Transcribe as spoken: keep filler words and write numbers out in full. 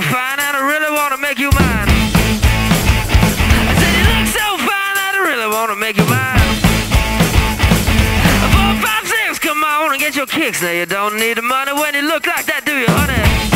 fine and I really wanna make you mine. I said you look so fine and I really wanna make you mine. Four, five, six, come on and get your kicks. Now you don't need the money when you look like that, do you, honey?